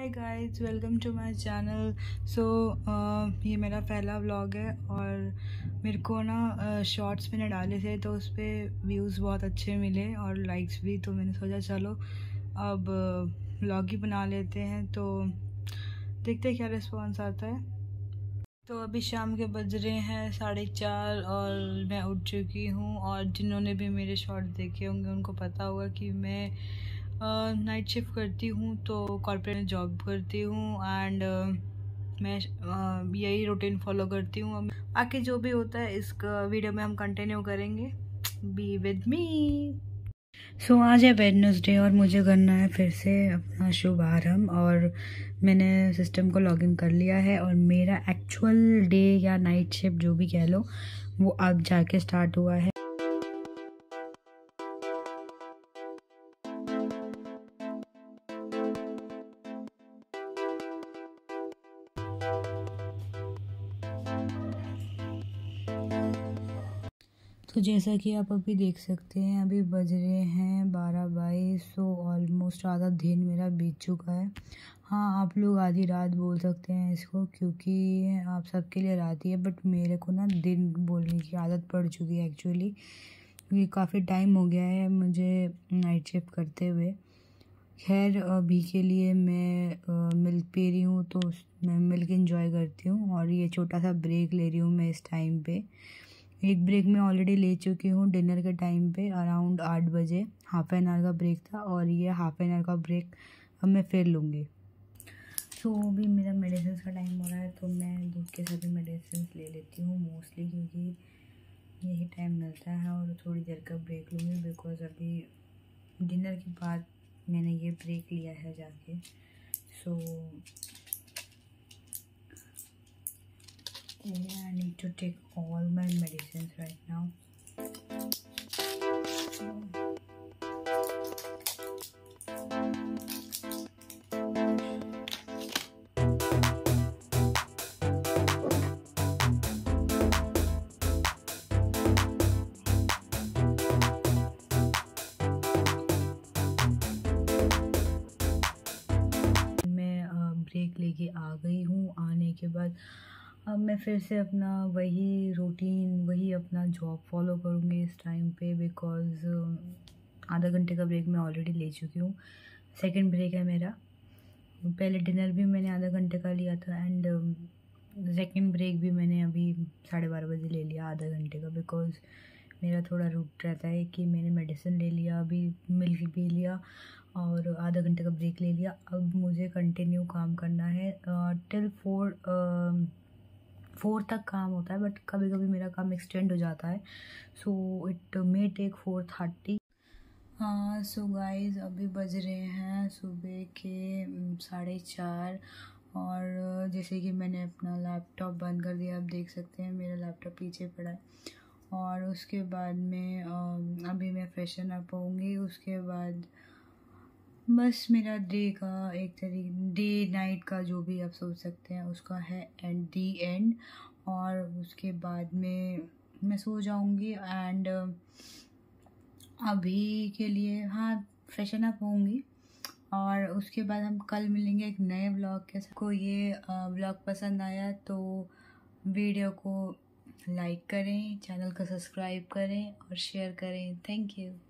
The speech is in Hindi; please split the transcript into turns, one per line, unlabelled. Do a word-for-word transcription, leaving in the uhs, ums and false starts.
Hi guys, welcome to my channel. So ये मेरा पहला व्लॉग है और मेरे को ना शॉर्ट्स मैंने डाले थे तो उस पर व्यूज़ बहुत अच्छे मिले और लाइक्स भी, तो मैंने सोचा चलो अब व्लॉग ही बना लेते हैं, तो देखते हैं क्या रिस्पॉन्स आता है। तो अभी शाम के बज रहे हैं साढ़े चार और मैं उठ चुकी हूँ। और जिन्होंने भी मेरे शॉर्ट्स देखे होंगे उनको पता होगा कि मैं नाइट शिफ्ट करती हूँ, तो कॉर्पोरेट में जॉब करती हूँ एंड uh, मैं uh, यही रूटीन फॉलो करती हूँ। बाकी जो भी होता है इस वीडियो में हम कंटिन्यू करेंगे। Be with me. सो आज है वेडनेसडे और मुझे करना है फिर से अपना शुभ आरंभ, और मैंने सिस्टम को लॉगिन कर लिया है और मेरा एक्चुअल डे या नाइट शिफ्ट जो भी कह लो वो अब जाके स्टार्ट हुआ है। तो जैसा कि आप अभी देख सकते हैं अभी बज रहे हैं बारह बाईस, सो ऑलमोस्ट आधा दिन मेरा बीत चुका है। हाँ, आप लोग आधी रात बोल सकते हैं इसको क्योंकि आप सबके लिए रात ही है, बट मेरे को ना दिन बोलने की आदत पड़ चुकी है एक्चुअली, क्योंकि काफ़ी टाइम हो गया है मुझे नाइट शिफ्ट करते हुए। खैर अभी के लिए मैं मिल्क पी रही हूँ, तो मैं मिल्क एंजॉय करती हूँ और ये छोटा सा ब्रेक ले रही हूँ मैं इस टाइम पे। एक ब्रेक मैं ऑलरेडी ले चुकी हूँ डिनर के टाइम पे अराउंड आठ बजे। हाफ एन आवर का ब्रेक था और ये हाफ एन आवर का ब्रेक अब मैं फिर लूँगी। तो अभी मेरा मेडिसिन का टाइम हो रहा है, तो मैं दूध के साथ मेडिसिन ले लेती हूँ मोस्टली, क्योंकि यही टाइम मिलता है। और थोड़ी देर का ब्रेक लूँगी बिकॉज अभी डिनर के बाद मैंने ये ब्रेक लिया है जाके। So yeah, I need to take all my medicines right now. मैं ब्रेक लेके आ गई हूँ। आने के बाद अब मैं फिर से अपना वही रूटीन वही अपना जॉब फॉलो करूँगी इस टाइम पे, बिकॉज़ आधा घंटे का ब्रेक मैं ऑलरेडी ले चुकी हूँ। सेकंड ब्रेक है मेरा। पहले डिनर भी मैंने आधा घंटे का लिया था एंड सेकंड ब्रेक भी मैंने अभी साढ़े बारह बजे ले लिया आधा घंटे का, बिकॉज़ मेरा थोड़ा रूट रहता है कि मैंने मेडिसिन ले लिया, अभी मिल्क पी लिया और आधा घंटे का ब्रेक ले लिया। अब मुझे कंटिन्यू काम करना है टिल फोर फोर तक काम होता है, बट कभी कभी मेरा काम एक्सटेंड हो जाता है, so it may take four thirty. हाँ सो गाइस, अभी बज रहे हैं सुबह के साढ़े चार और जैसे कि मैंने अपना लैपटॉप बंद कर दिया, आप देख सकते हैं मेरा लैपटॉप पीछे पड़ा है। और उसके बाद में अभी मैं फ्रेशन अप होऊंगी, उसके बाद बस मेरा डे का एक तरीके डे नाइट का जो भी आप सोच सकते हैं उसका है एंड दी एंड। और उसके बाद में मैं सो जाऊंगी एंड अभी के लिए हाँ फ्रेशन अप होंगी और उसके बाद हम कल मिलेंगे एक नए व्लॉग के साथ। को ये व्लॉग पसंद आया तो वीडियो को लाइक करें, चैनल को सब्सक्राइब करें और शेयर करें। Thank you.